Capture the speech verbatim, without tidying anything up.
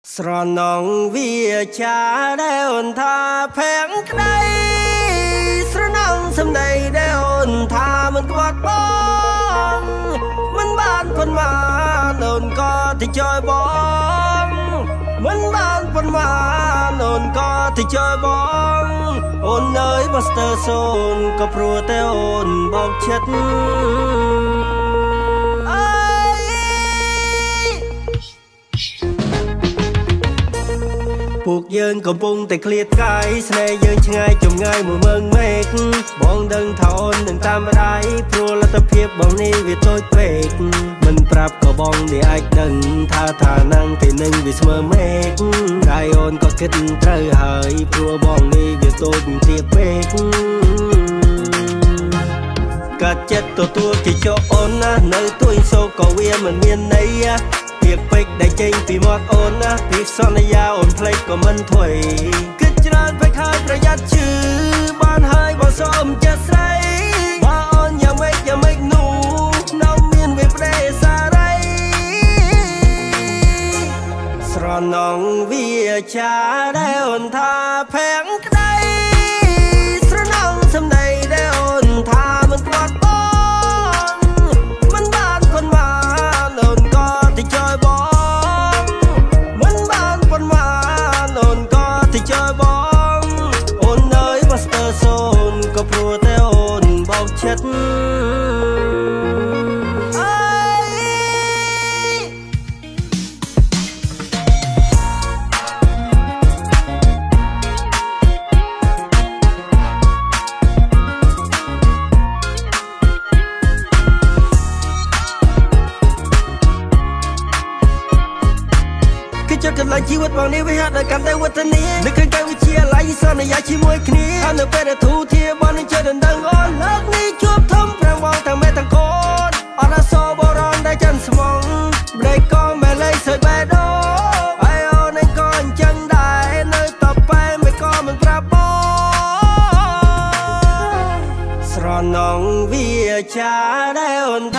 ស្រណងវាចាដែលអូនថាផែងក្តីស្រណងសំដីដែលអូនថាមិនខ្វត់បងមិនបានប៉ុន្មានអូនក៏ទៅជួយបងមិនបានប៉ុន្មានអូនក៏ទៅជួយបងអូនអើយបស្ទើសូនក៏ព្រោះតែអូនបោកចិត្តពួកយើងកំពុងតែឃ្លាតកាយស្នេហ៍យើងឆ្ងាយចម្ងាយមួយមើងមេឃបងដឹងថាអូននឹងតាមម្ដាយព្រោះលទ្ធភាពបងនេះវាតូចពេកមិនប្រាប់ក៏បងនេះអាចដឹងថាថាណាំងទីនឹងវាស្មើមេឃតែអូនក៏គិតត្រូវហើយព្រោះបងនេះវាតូចទាបពេកកាត់ចិត្តទទួលជាចោអូនណានៅទួយសោកក៏វាមិនមានន័យពាក្យពេចន៍ដែលចេញពីមាត់អូនណាពីសន្យាអូនភ្លេចក៏មិនធ្វេគិតច្រើនពេកហើយប្រយ័ត្នឈឺបានហើយបងសូមចិត្តស្រីបើអូនយ៉ាងម៉េចយ៉ាងម៉េចនោះនៅមានវាប្រេសារីស្រណងវាចាដែលអូនថាផែងក្តីស្រណងសំដីដែលអូនថាមិនខ្វត់បងមិនបានប៉ុន្មានអូនក៏ទៅជួយបងមិនបានប៉ុន្មានអូនក៏ទៅជួយបងអូនអើយមកស្ទើសូនក៏ព្រោះតែអូនបោកចិត្តចុះកន្លែងជីវិតបងនេះវាហាក់ដល់កាន់តែវឌ្ឍនានឹកឃើញតែវិជាឡៃសន្យាជាមួយគ្នាហើយនៅពេលដែលធូធាបងនឹងជួយដណ្ដឹងអូនលើកនេះជួបធំប្រាំងបងទាំងមេទាំងកូនអរសោបរនដែលចិនស្មងប្រេកក៏មិនលេងសើចបេះដូងហើយអូននឹងក៏អញ្ចឹងដែរនៅតប៉ែមិនក៏មិនប្រាប់បងស្រណងវាចាដែលអូន